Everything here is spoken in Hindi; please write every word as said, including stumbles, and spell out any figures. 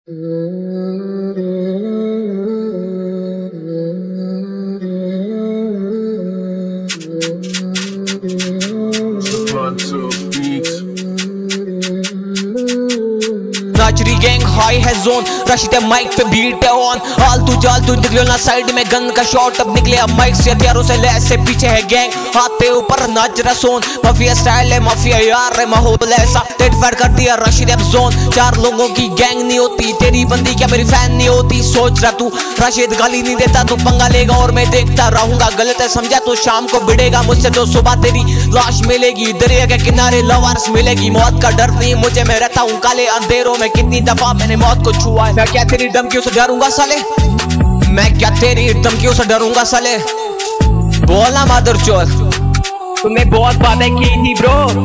नाचरी गैंग हाई है जोन, रशीद माइक पे बीट है ऑन। आलतू जालतू निकलो ना साइड में गन का शॉट, अब निकले अब माइक से हथियारों से लैस से पीछे है गैंग, हाथ पे ऊपर नाच रहा सोन। माफिया स्टाइल है माफिया यार है माहौल ऐसा, डेड फायर कर दिया रशीद अब जोन। चार लोगों की गैंग नहीं होती, तेरी बंदी क्या मेरी फैन नहीं होती। सोच रहा तू रशीद गाली नहीं देता तो पंगा लेगा और मैं देखता रहूंगा, गलत है समझा तो शाम को भिड़ेगा मुझसे तो सुबह तेरी लाश मिलेगी। दरिया के किनारे लवारस मिलेगी, मौत का डर नहीं मुझे, मैं रहता हूँ काले अंधेरों में। कितनी दफा मैंने मौत को छुआ है, मैं क्या तेरी धमकियों से डरूंगा साले, मैं क्या तेरी धमकियों से डरूंगा साले। बोला मादरचोद, तुम्हें बहुत बातें की थी ब्रो।